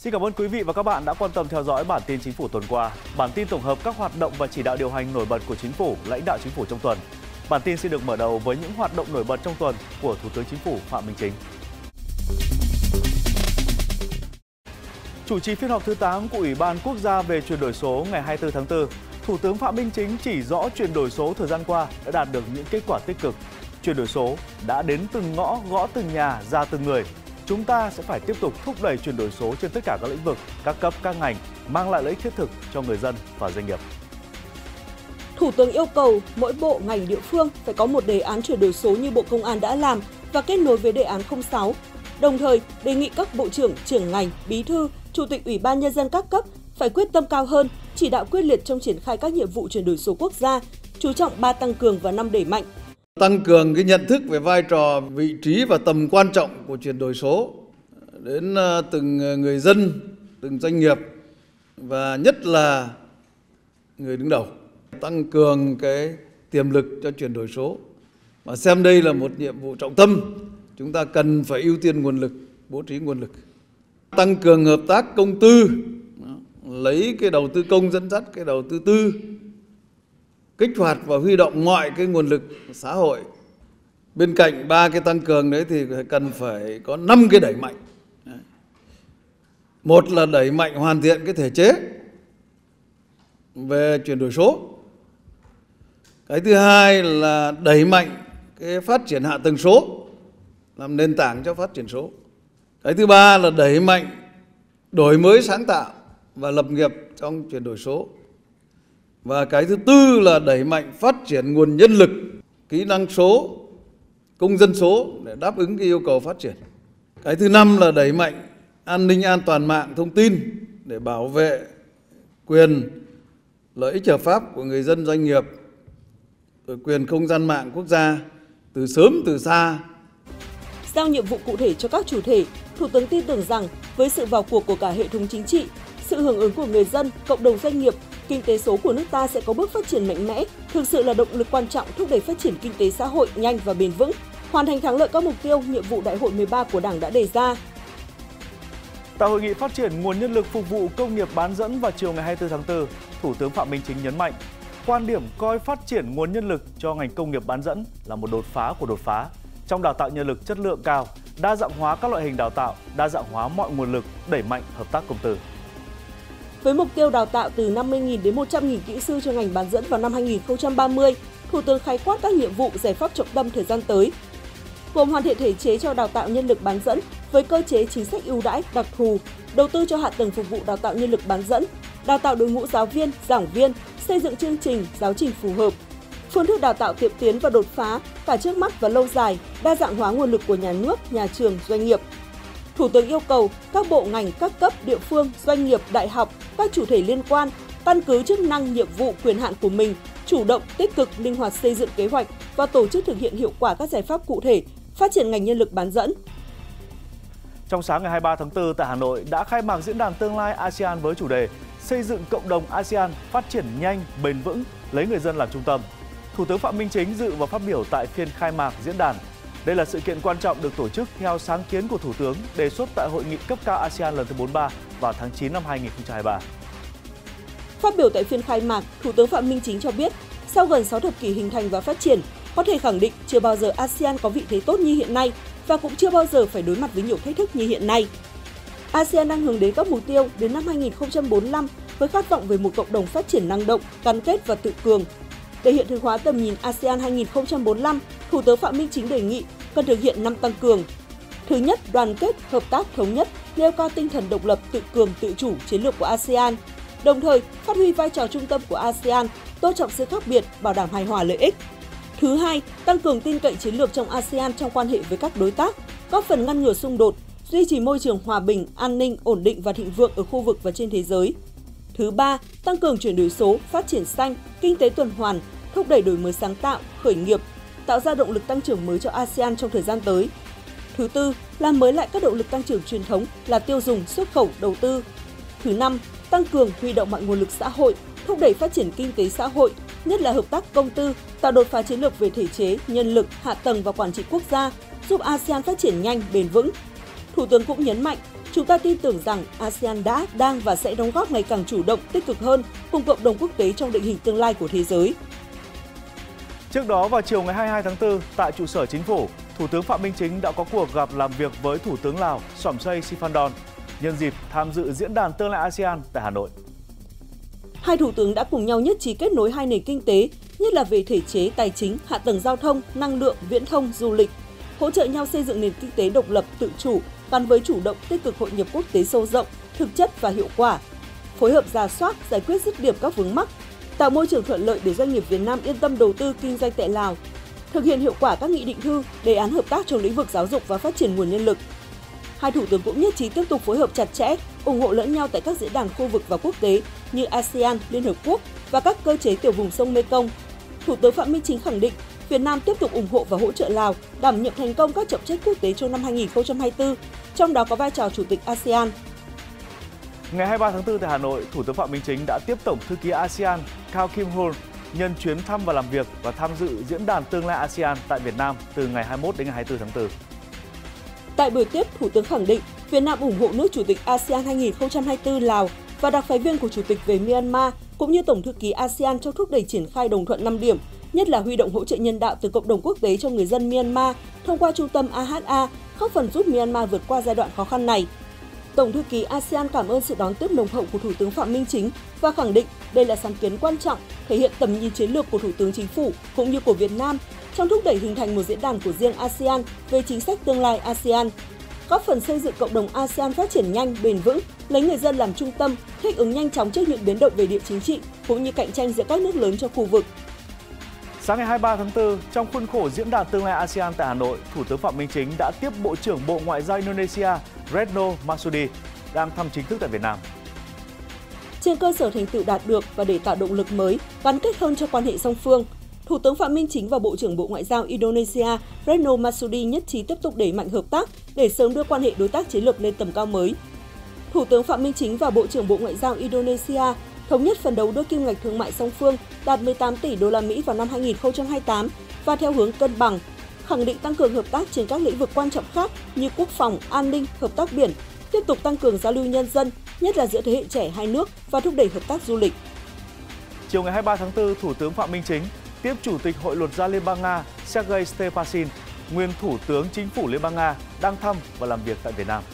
Xin cảm ơn quý vị và các bạn đã quan tâm theo dõi bản tin Chính phủ tuần qua. Bản tin tổng hợp các hoạt động và chỉ đạo điều hành nổi bật của Chính phủ, lãnh đạo Chính phủ trong tuần. Bản tin xin được mở đầu với những hoạt động nổi bật trong tuần của Thủ tướng Chính phủ Phạm Minh Chính. Chủ trì phiên họp thứ 8 của Ủy ban Quốc gia về chuyển đổi số ngày 24 tháng 4, Thủ tướng Phạm Minh Chính chỉ rõ chuyển đổi số thời gian qua đã đạt được những kết quả tích cực. Chuyển đổi số đã đến từng ngõ, gõ từng nhà, ra từng người. Chúng ta sẽ phải tiếp tục thúc đẩy chuyển đổi số trên tất cả các lĩnh vực, các cấp, các ngành, mang lại lợi ích thiết thực cho người dân và doanh nghiệp. Thủ tướng yêu cầu mỗi bộ, ngành, địa phương phải có một đề án chuyển đổi số như Bộ Công an đã làm và kết nối với đề án 06. Đồng thời, đề nghị các bộ trưởng, trưởng ngành, bí thư, chủ tịch Ủy ban Nhân dân các cấp phải quyết tâm cao hơn, chỉ đạo quyết liệt trong triển khai các nhiệm vụ chuyển đổi số quốc gia, chú trọng 3 tăng cường và 5 đẩy mạnh. Tăng cường cái nhận thức về vai trò, vị trí và tầm quan trọng của chuyển đổi số đến từng người dân, từng doanh nghiệp và nhất là người đứng đầu. Tăng cường cái tiềm lực cho chuyển đổi số và xem đây là một nhiệm vụ trọng tâm. Chúng ta cần phải ưu tiên nguồn lực, bố trí nguồn lực. Tăng cường hợp tác công tư, lấy cái đầu tư công dẫn dắt cái đầu tư tư, kích hoạt và huy động mọi cái nguồn lực xã hội. Bên cạnh 3 cái tăng cường đấy thì cần phải có 5 cái đẩy mạnh. Một là đẩy mạnh hoàn thiện cái thể chế về chuyển đổi số. Cái thứ hai là đẩy mạnh cái phát triển hạ tầng số, làm nền tảng cho phát triển số. Cái thứ ba là đẩy mạnh đổi mới sáng tạo và lập nghiệp trong chuyển đổi số. Và cái thứ tư là đẩy mạnh phát triển nguồn nhân lực, kỹ năng số, công dân số để đáp ứng cái yêu cầu phát triển. Cái thứ năm là đẩy mạnh an ninh an toàn mạng thông tin để bảo vệ quyền lợi ích hợp pháp của người dân doanh nghiệp, rồi quyền không gian mạng quốc gia từ sớm từ xa. Giao nhiệm vụ cụ thể cho các chủ thể, Thủ tướng tin tưởng rằng với sự vào cuộc của cả hệ thống chính trị, sự hưởng ứng của người dân, cộng đồng doanh nghiệp, kinh tế số của nước ta sẽ có bước phát triển mạnh mẽ, thực sự là động lực quan trọng thúc đẩy phát triển kinh tế xã hội nhanh và bền vững, hoàn thành thắng lợi các mục tiêu, nhiệm vụ Đại hội 13 của Đảng đã đề ra. Tại hội nghị phát triển nguồn nhân lực phục vụ công nghiệp bán dẫn vào chiều ngày 24 tháng 4, Thủ tướng Phạm Minh Chính nhấn mạnh, quan điểm coi phát triển nguồn nhân lực cho ngành công nghiệp bán dẫn là một đột phá của đột phá. Trong đào tạo nhân lực chất lượng cao, đa dạng hóa các loại hình đào tạo, đa dạng hóa mọi nguồn lực, đẩy mạnh hợp tác công tư. Với mục tiêu đào tạo từ 50.000 đến 100.000 kỹ sư cho ngành bán dẫn vào năm 2030, Thủ tướng khái quát các nhiệm vụ giải pháp trọng tâm thời gian tới, gồm hoàn thiện thể chế cho đào tạo nhân lực bán dẫn với cơ chế chính sách ưu đãi, đặc thù, đầu tư cho hạ tầng phục vụ đào tạo nhân lực bán dẫn, đào tạo đội ngũ giáo viên, giảng viên, xây dựng chương trình, giáo trình phù hợp, phương thức đào tạo tiệm tiến và đột phá cả trước mắt và lâu dài, đa dạng hóa nguồn lực của nhà nước, nhà trường, doanh nghiệp. Thủ tướng yêu cầu các bộ ngành, các cấp, địa phương, doanh nghiệp, đại học, các chủ thể liên quan căn cứ chức năng, nhiệm vụ, quyền hạn của mình, chủ động, tích cực, linh hoạt xây dựng kế hoạch và tổ chức thực hiện hiệu quả các giải pháp cụ thể, phát triển ngành nhân lực bán dẫn. Trong sáng ngày 23 tháng 4 tại Hà Nội đã khai mạc diễn đàn tương lai ASEAN với chủ đề Xây dựng cộng đồng ASEAN phát triển nhanh, bền vững, lấy người dân làm trung tâm. Thủ tướng Phạm Minh Chính dự và phát biểu tại phiên khai mạc diễn đàn. Đây là sự kiện quan trọng được tổ chức theo sáng kiến của Thủ tướng đề xuất tại Hội nghị cấp cao ASEAN lần thứ 43 vào tháng 9 năm 2023. Phát biểu tại phiên khai mạc, Thủ tướng Phạm Minh Chính cho biết, sau gần 6 thập kỷ hình thành và phát triển, có thể khẳng định chưa bao giờ ASEAN có vị thế tốt như hiện nay và cũng chưa bao giờ phải đối mặt với nhiều thách thức như hiện nay. ASEAN đang hướng đến các mục tiêu đến năm 2045 với khát vọng về một cộng đồng phát triển năng động, gắn kết và tự cường. Để hiện thực hóa tầm nhìn ASEAN 2045, Thủ tướng Phạm Minh Chính đề nghị cần thực hiện 5 tăng cường. Thứ nhất, đoàn kết, hợp tác, thống nhất, nêu cao tinh thần độc lập, tự cường, tự chủ, chiến lược của ASEAN. Đồng thời, phát huy vai trò trung tâm của ASEAN, tôn trọng sự khác biệt, bảo đảm hài hòa lợi ích. Thứ hai, tăng cường tin cậy chiến lược trong ASEAN trong quan hệ với các đối tác, góp phần ngăn ngừa xung đột, duy trì môi trường hòa bình, an ninh, ổn định và thịnh vượng ở khu vực và trên thế giới. Thứ ba, tăng cường chuyển đổi số, phát triển xanh, kinh tế tuần hoàn, thúc đẩy đổi mới sáng tạo, khởi nghiệp, tạo ra động lực tăng trưởng mới cho ASEAN trong thời gian tới. Thứ tư, làm mới lại các động lực tăng trưởng truyền thống là tiêu dùng, xuất khẩu, đầu tư. Thứ năm, tăng cường huy động mọi nguồn lực xã hội, thúc đẩy phát triển kinh tế xã hội, nhất là hợp tác công tư, tạo đột phá chiến lược về thể chế, nhân lực, hạ tầng và quản trị quốc gia, giúp ASEAN phát triển nhanh, bền vững. Thủ tướng cũng nhấn mạnh, Chúng ta tin tưởng rằng ASEAN đã, đang và sẽ đóng góp ngày càng chủ động, tích cực hơn cùng cộng đồng quốc tế trong định hình tương lai của thế giới. Trước đó vào chiều ngày 22 tháng 4, tại trụ sở Chính phủ, Thủ tướng Phạm Minh Chính đã có cuộc gặp làm việc với Thủ tướng Lào Somsay Sifandon nhân dịp tham dự Diễn đàn Tương lai ASEAN tại Hà Nội. Hai thủ tướng đã cùng nhau nhất trí kết nối hai nền kinh tế, nhất là về thể chế, tài chính, hạ tầng giao thông, năng lượng, viễn thông, du lịch, hỗ trợ nhau xây dựng nền kinh tế độc lập, tự chủ, gắn với chủ động tích cực hội nhập quốc tế sâu rộng, thực chất và hiệu quả, phối hợp rà soát, giải quyết dứt điểm các vướng mắc, tạo môi trường thuận lợi để doanh nghiệp Việt Nam yên tâm đầu tư kinh doanh tại Lào, thực hiện hiệu quả các nghị định thư, đề án hợp tác trong lĩnh vực giáo dục và phát triển nguồn nhân lực. Hai thủ tướng cũng nhất trí tiếp tục phối hợp chặt chẽ, ủng hộ lẫn nhau tại các diễn đàn khu vực và quốc tế như ASEAN, Liên Hợp Quốc và các cơ chế tiểu vùng sông Mekong. Thủ tướng Phạm Minh Chính khẳng định Việt Nam tiếp tục ủng hộ và hỗ trợ Lào đảm nhiệm thành công các trọng trách quốc tế trong năm 2024, trong đó có vai trò Chủ tịch ASEAN. Ngày 23 tháng 4 tại Hà Nội, Thủ tướng Phạm Minh Chính đã tiếp Tổng thư ký ASEAN Cao Kim Hoon nhân chuyến thăm và làm việc và tham dự Diễn đàn Tương lai ASEAN tại Việt Nam từ ngày 21 đến ngày 24 tháng 4. Tại buổi tiếp, Thủ tướng khẳng định Việt Nam ủng hộ nước Chủ tịch ASEAN 2024 Lào và đặc phái viên của Chủ tịch về Myanmar cũng như Tổng thư ký ASEAN trong thúc đẩy triển khai đồng thuận 5 điểm, nhất là huy động hỗ trợ nhân đạo từ cộng đồng quốc tế cho người dân Myanmar thông qua trung tâm AHA, góp phần giúp Myanmar vượt qua giai đoạn khó khăn này. Tổng thư ký ASEAN cảm ơn sự đón tiếp nồng hậu của Thủ tướng Phạm Minh Chính và khẳng định đây là sáng kiến quan trọng, thể hiện tầm nhìn chiến lược của Thủ tướng Chính phủ cũng như của Việt Nam trong thúc đẩy hình thành một diễn đàn của riêng ASEAN về chính sách tương lai ASEAN, góp phần xây dựng cộng đồng ASEAN phát triển nhanh, bền vững, lấy người dân làm trung tâm, thích ứng nhanh chóng trước những biến động về địa chính trị cũng như cạnh tranh giữa các nước lớn trong khu vực. Sáng ngày 23 tháng 4, trong khuôn khổ Diễn đàn Tương lai ASEAN tại Hà Nội, Thủ tướng Phạm Minh Chính đã tiếp Bộ trưởng Bộ Ngoại giao Indonesia Retno Marsudi đang thăm chính thức tại Việt Nam. Trên cơ sở thành tựu đạt được và để tạo động lực mới, gắn kết hơn cho quan hệ song phương, Thủ tướng Phạm Minh Chính và Bộ trưởng Bộ Ngoại giao Indonesia Retno Marsudi nhất trí tiếp tục đẩy mạnh hợp tác để sớm đưa quan hệ đối tác chiến lược lên tầm cao mới. Thủ tướng Phạm Minh Chính và Bộ trưởng Bộ Ngoại giao Indonesia thống nhất phấn đấu đưa kim ngạch thương mại song phương đạt 18 tỷ đô la Mỹ vào năm 2028 và theo hướng cân bằng, khẳng định tăng cường hợp tác trên các lĩnh vực quan trọng khác như quốc phòng, an ninh, hợp tác biển, tiếp tục tăng cường giao lưu nhân dân, nhất là giữa thế hệ trẻ hai nước và thúc đẩy hợp tác du lịch. Chiều ngày 23 tháng 4, Thủ tướng Phạm Minh Chính tiếp Chủ tịch Hội Luật gia Liên bang Nga Sergei Stepasin, nguyên Thủ tướng Chính phủ Liên bang Nga, đang thăm và làm việc tại Việt Nam.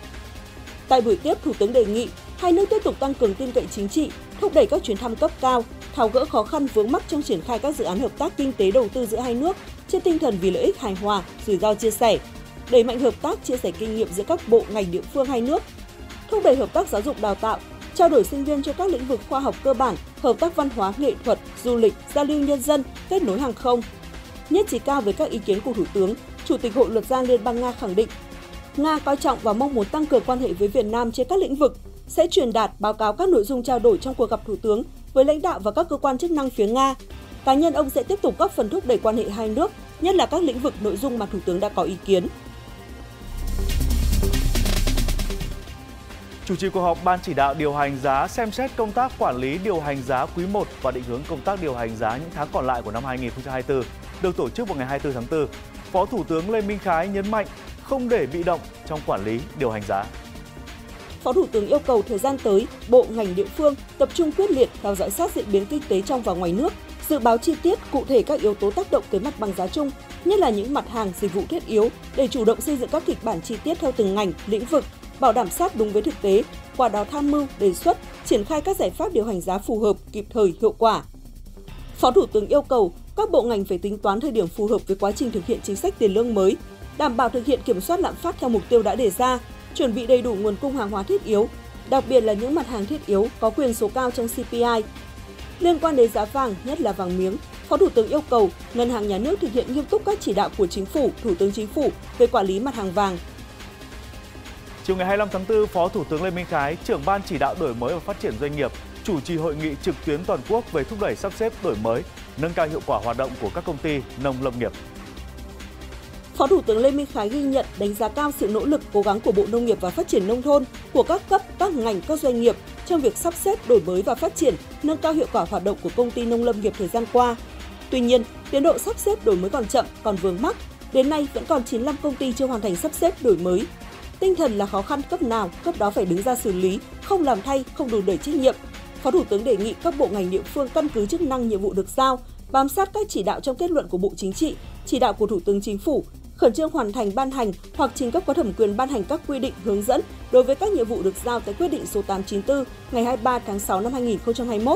Tại buổi tiếp, Thủ tướng đề nghị hai nước tiếp tục tăng cường tin cậy chính trị, thúc đẩy các chuyến thăm cấp cao, tháo gỡ khó khăn vướng mắc trong triển khai các dự án hợp tác kinh tế đầu tư giữa hai nước trên tinh thần vì lợi ích hài hòa, rủi ro chia sẻ, đẩy mạnh hợp tác chia sẻ kinh nghiệm giữa các bộ ngành địa phương hai nước, thúc đẩy hợp tác giáo dục đào tạo, trao đổi sinh viên cho các lĩnh vực khoa học cơ bản, hợp tác văn hóa, nghệ thuật, du lịch, giao lưu nhân dân, kết nối hàng không. Nhất trí cao với các ý kiến của Thủ tướng, Chủ tịch Hội Luật gia Liên bang Nga khẳng định Nga coi trọng và mong muốn tăng cường quan hệ với Việt Nam trên các lĩnh vực, sẽ truyền đạt báo cáo các nội dung trao đổi trong cuộc gặp Thủ tướng với lãnh đạo và các cơ quan chức năng phía Nga. Cá nhân ông sẽ tiếp tục góp phần thúc đẩy quan hệ hai nước, nhất là các lĩnh vực nội dung mà Thủ tướng đã có ý kiến. Chủ trì cuộc họp Ban chỉ đạo điều hành giá xem xét công tác quản lý điều hành giá quý 1 và định hướng công tác điều hành giá những tháng còn lại của năm 2024 được tổ chức vào ngày 24 tháng 4. Phó Thủ tướng Lê Minh Khái nhấn mạnh không để bị động trong quản lý điều hành giá. Phó Thủ tướng yêu cầu thời gian tới, bộ ngành địa phương tập trung quyết liệt theo dõi sát diễn biến kinh tế trong và ngoài nước, dự báo chi tiết cụ thể các yếu tố tác động tới mặt bằng giá chung, nhất là những mặt hàng dịch vụ thiết yếu để chủ động xây dựng các kịch bản chi tiết theo từng ngành, lĩnh vực, bảo đảm sát đúng với thực tế, qua đó tham mưu, đề xuất, triển khai các giải pháp điều hành giá phù hợp, kịp thời, hiệu quả. Phó Thủ tướng yêu cầu các bộ ngành phải tính toán thời điểm phù hợp với quá trình thực hiện chính sách tiền lương mới, đảm bảo thực hiện kiểm soát lạm phát theo mục tiêu đã đề ra, chuẩn bị đầy đủ nguồn cung hàng hóa thiết yếu, đặc biệt là những mặt hàng thiết yếu có quyền số cao trong CPI. Liên quan đến giá vàng, nhất là vàng miếng, Phó Thủ tướng yêu cầu Ngân hàng Nhà nước thực hiện nghiêm túc các chỉ đạo của Chính phủ, Thủ tướng Chính phủ về quản lý mặt hàng vàng. Chiều ngày 25 tháng 4, Phó Thủ tướng Lê Minh Khái, trưởng Ban chỉ đạo đổi mới và phát triển doanh nghiệp, chủ trì hội nghị trực tuyến toàn quốc về thúc đẩy sắp xếp đổi mới, nâng cao hiệu quả hoạt động của các công ty nông lâm nghiệp. Phó Thủ tướng Lê Minh Khái ghi nhận, đánh giá cao sự nỗ lực, cố gắng của Bộ Nông nghiệp và Phát triển Nông thôn, của các cấp, các ngành, các doanh nghiệp trong việc sắp xếp, đổi mới và phát triển, nâng cao hiệu quả hoạt động của công ty nông lâm nghiệp thời gian qua. Tuy nhiên, tiến độ sắp xếp đổi mới còn chậm, còn vướng mắc. Đến nay vẫn còn 95 công ty chưa hoàn thành sắp xếp đổi mới. Tinh thần là khó khăn cấp nào, cấp đó phải đứng ra xử lý, không làm thay, không đùn đẩy trách nhiệm. Phó Thủ tướng đề nghị các bộ ngành địa phương căn cứ chức năng nhiệm vụ được giao, bám sát các chỉ đạo trong kết luận của Bộ Chính trị, chỉ đạo của Thủ tướng Chính phủ, khẩn trương hoàn thành ban hành hoặc trình cấp có thẩm quyền ban hành các quy định hướng dẫn đối với các nhiệm vụ được giao tại quyết định số 894 ngày 23 tháng 6 năm 2021.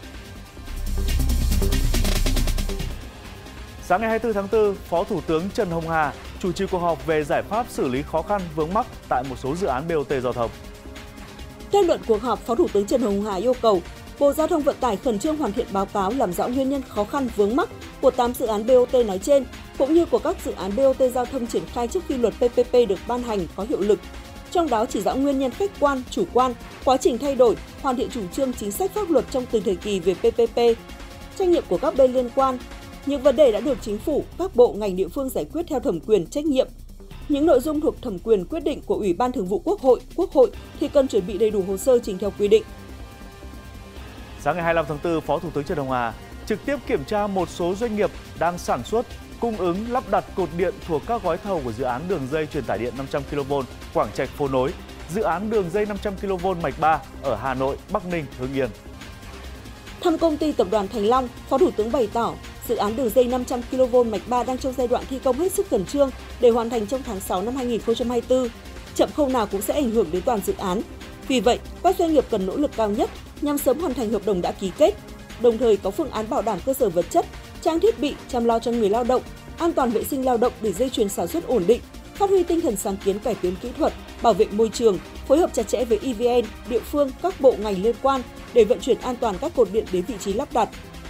Sáng ngày 24 tháng 4, Phó Thủ tướng Trần Hồng Hà chủ trì cuộc họp về giải pháp xử lý khó khăn vướng mắc tại một số dự án BOT giao thông. Kết luận cuộc họp, Phó Thủ tướng Trần Hồng Hà yêu cầu Bộ Giao thông Vận tải khẩn trương hoàn thiện báo cáo làm rõ nguyên nhân khó khăn vướng mắc của 8 dự án BOT nói trên, cũng như của các dự án BOT giao thông triển khai trước khi luật PPP được ban hành có hiệu lực. Trong đó chỉ rõ nguyên nhân khách quan, chủ quan, quá trình thay đổi, hoàn thiện chủ trương chính sách pháp luật trong từng thời kỳ về PPP, trách nhiệm của các bên liên quan. Những vấn đề đã được Chính phủ, các bộ ngành địa phương giải quyết theo thẩm quyền trách nhiệm. Những nội dung thuộc thẩm quyền quyết định của Ủy ban Thường vụ Quốc hội thì cần chuẩn bị đầy đủ hồ sơ trình theo quy định. Sáng ngày 25 tháng 4, Phó Thủ tướng Trần Hồng Hà trực tiếp kiểm tra một số doanh nghiệp đang sản xuất, cung ứng lắp đặt cột điện thuộc các gói thầu của dự án đường dây truyền tải điện 500 kV Quảng Trạch - Phố Nối, dự án đường dây 500 kV Mạch 3 ở Hà Nội, Bắc Ninh, Hưng Yên. Thăm công ty tập đoàn Thành Long, Phó Thủ tướng bày tỏ dự án đường dây 500 kV Mạch 3 đang trong giai đoạn thi công hết sức khẩn trương để hoàn thành trong tháng 6 năm 2024. Chậm khâu nào cũng sẽ ảnh hưởng đến toàn dự án. Vì vậy, các doanh nghiệp cần nỗ lực cao nhất nhằm sớm hoàn thành hợp đồng đã ký kết, đồng thời có phương án bảo đảm cơ sở vật chất, trang thiết bị, chăm lo cho người lao động, an toàn vệ sinh lao động để dây chuyền sản xuất ổn định, phát huy tinh thần sáng kiến cải tiến kỹ thuật, bảo vệ môi trường, phối hợp chặt chẽ với EVN, địa phương, các bộ ngành liên quan để vận chuyển an toàn các cột điện đến vị trí lắp đặt.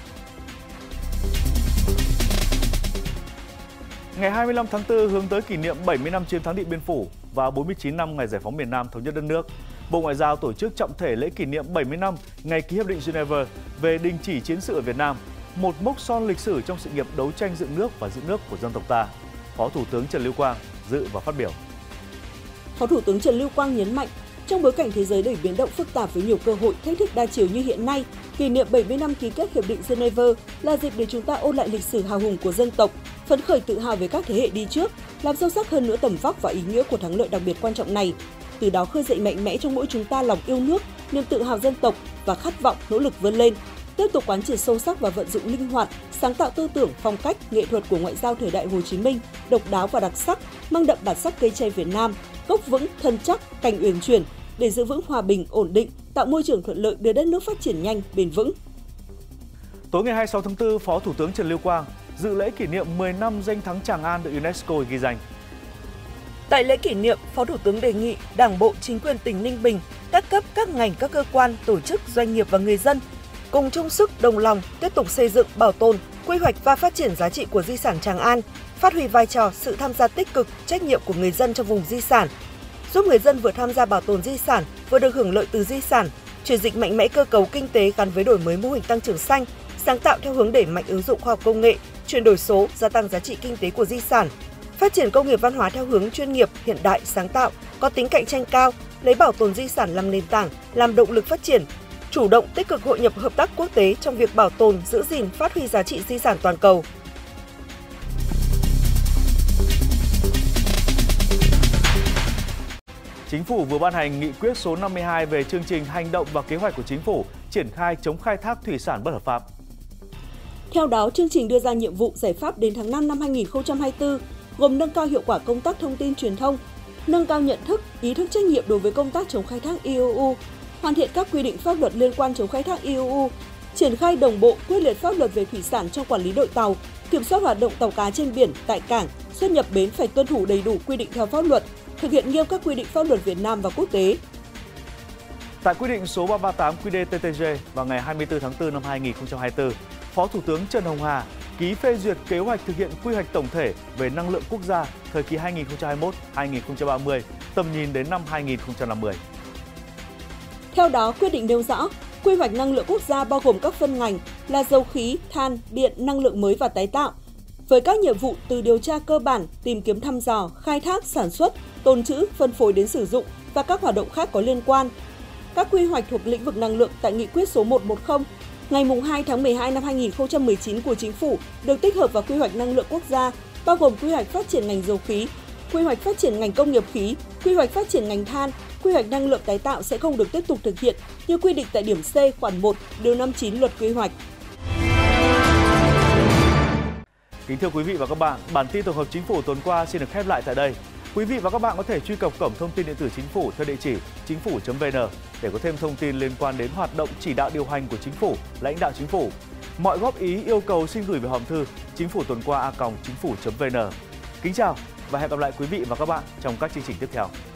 Ngày 25 tháng 4 hướng tới kỷ niệm 70 năm chiến thắng Điện Biên Phủ và 49 năm ngày giải phóng miền Nam thống nhất đất nước, Bộ Ngoại giao tổ chức trọng thể lễ kỷ niệm 70 năm ngày ký Hiệp định Geneva về đình chỉ chiến sự ở Việt Nam, một mốc son lịch sử trong sự nghiệp đấu tranh dựng nước và giữ nước của dân tộc ta. Phó Thủ tướng Trần Lưu Quang dự và phát biểu. Phó Thủ tướng Trần Lưu Quang nhấn mạnh, trong bối cảnh thế giới đầy biến động phức tạp với nhiều cơ hội, thách thức đa chiều như hiện nay, kỷ niệm 70 năm ký kết Hiệp định Geneva là dịp để chúng ta ôn lại lịch sử hào hùng của dân tộc, phấn khởi tự hào về các thế hệ đi trước, làm sâu sắc hơn nữa tầm vóc và ý nghĩa của thắng lợi đặc biệt quan trọng này. Từ đó khơi dậy mạnh mẽ trong mỗi chúng ta lòng yêu nước, niềm tự hào dân tộc và khát vọng nỗ lực vươn lên. Tiếp tục quán triệt sâu sắc và vận dụng linh hoạt, sáng tạo tư tưởng, phong cách, nghệ thuật của ngoại giao thời đại Hồ Chí Minh, độc đáo và đặc sắc, mang đậm bản sắc cây tre Việt Nam, gốc vững, thân chắc, cành uyển chuyển để giữ vững hòa bình, ổn định, tạo môi trường thuận lợi đưa đất nước phát triển nhanh, bền vững. Tối ngày 26 tháng 4, Phó Thủ tướng Trần Lưu Quang dự lễ kỷ niệm 10 năm danh thắng Tràng An được UNESCO ghi danh. Tại lễ kỷ niệm, Phó Thủ tướng đề nghị Đảng bộ, chính quyền tỉnh Ninh Bình, các cấp, các ngành, các cơ quan, tổ chức, doanh nghiệp và người dân cùng chung sức đồng lòng tiếp tục xây dựng, bảo tồn, quy hoạch và phát triển giá trị của di sản Tràng An, phát huy vai trò, sự tham gia tích cực, trách nhiệm của người dân trong vùng di sản, giúp người dân vừa tham gia bảo tồn di sản, vừa được hưởng lợi từ di sản, chuyển dịch mạnh mẽ cơ cấu kinh tế gắn với đổi mới mô hình tăng trưởng xanh, sáng tạo theo hướng đẩy mạnh ứng dụng khoa học công nghệ, chuyển đổi số, gia tăng giá trị kinh tế của di sản, phát triển công nghiệp văn hóa theo hướng chuyên nghiệp, hiện đại, sáng tạo, có tính cạnh tranh cao, lấy bảo tồn di sản làm nền tảng, làm động lực phát triển, chủ động tích cực hội nhập hợp tác quốc tế trong việc bảo tồn, giữ gìn, phát huy giá trị di sản toàn cầu. Chính phủ vừa ban hành nghị quyết số 52 về chương trình hành động và kế hoạch của Chính phủ triển khai chống khai thác thủy sản bất hợp pháp. Theo đó, chương trình đưa ra nhiệm vụ giải pháp đến tháng 5 năm 2024 gồm nâng cao hiệu quả công tác thông tin truyền thông, nâng cao nhận thức, ý thức trách nhiệm đối với công tác chống khai thác IUU, hoàn thiện các quy định pháp luật liên quan chống khai thác IUU, triển khai đồng bộ quyết liệt pháp luật về thủy sản trong quản lý đội tàu, kiểm soát hoạt động tàu cá trên biển, tại cảng, xuất nhập bến phải tuân thủ đầy đủ quy định theo pháp luật, thực hiện nghiêm các quy định pháp luật Việt Nam và quốc tế. Tại quyết định số 338 QĐ-TTG vào ngày 24 tháng 4 năm 2024, Phó Thủ tướng Trần Hồng Hà ký phê duyệt kế hoạch thực hiện quy hoạch tổng thể về năng lượng quốc gia thời kỳ 2021-2030, tầm nhìn đến năm 2050. Theo đó, quyết định nêu rõ, quy hoạch năng lượng quốc gia bao gồm các phân ngành là dầu khí, than, điện, năng lượng mới và tái tạo, với các nhiệm vụ từ điều tra cơ bản, tìm kiếm thăm dò, khai thác, sản xuất, tồn trữ, phân phối đến sử dụng và các hoạt động khác có liên quan. Các quy hoạch thuộc lĩnh vực năng lượng tại Nghị quyết số 110 ngày 2 tháng 12 năm 2019 của Chính phủ được tích hợp vào quy hoạch năng lượng quốc gia, bao gồm quy hoạch phát triển ngành dầu khí, quy hoạch phát triển ngành công nghiệp khí, quy hoạch phát triển ngành than, quy hoạch năng lượng tái tạo sẽ không được tiếp tục thực hiện như quy định tại điểm C khoản 1, điều 59 Luật Quy hoạch. Kính thưa quý vị và các bạn, bản tin tổng hợp Chính phủ tuần qua xin được khép lại tại đây. Quý vị và các bạn có thể truy cập cổng thông tin điện tử Chính phủ theo địa chỉ chính phủ.vn để có thêm thông tin liên quan đến hoạt động chỉ đạo điều hành của Chính phủ, lãnh đạo Chính phủ. Mọi góp ý, yêu cầu xin gửi về hòm thư chính phủ tuần qua @chính phủ.vn. Kính chào và hẹn gặp lại quý vị và các bạn trong các chương trình tiếp theo.